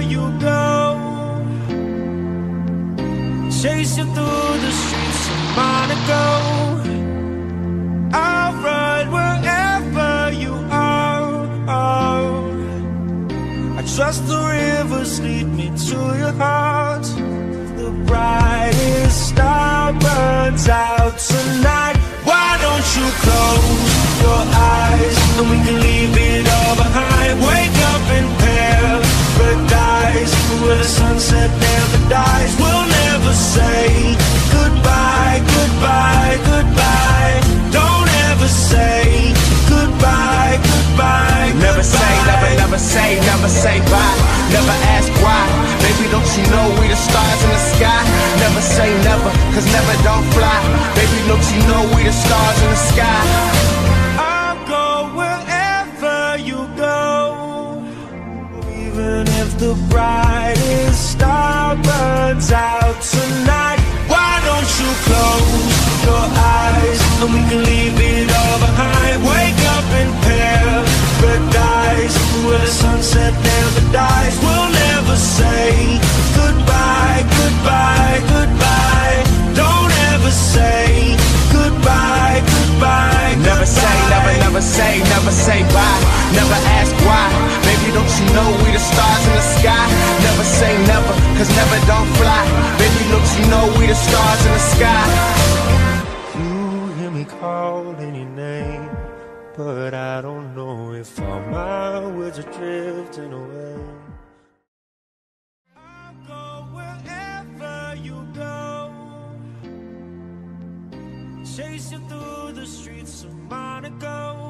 you go, chase you through the streets of Monaco. I'll run wherever you are. I trust the rivers lead me to your heart. The brightest star burns out tonight. Why don't you close your eyes and we can leave it all behind? Wake up in paradise where the sunset never dies. We'll never say goodbye, goodbye, goodbye. Don't ever say goodbye, goodbye, goodbye. Never say, never say bye. Never ask why. Baby, don't you know we the stars in the sky? Never say never, cause never don't fly. Baby, don't you know we the stars in the sky? I'll go wherever you go, even if the brightest star burns out tonight. Why don't you close your eyes and we can leave it all behind? Wake up in paradise where the sunset never dies. We'll never say goodbye, goodbye, goodbye. Don't ever say goodbye, goodbye, goodbye. Never say, never say bye. Never ask why. Baby, don't you know we the stars in the sky? Never say never, cause never don't fly. Baby, don't you know we the stars in the sky? You hear me calling your name, but I don't know if all my words are drifting away. I'll go wherever you go, chase you through the streets of Monaco.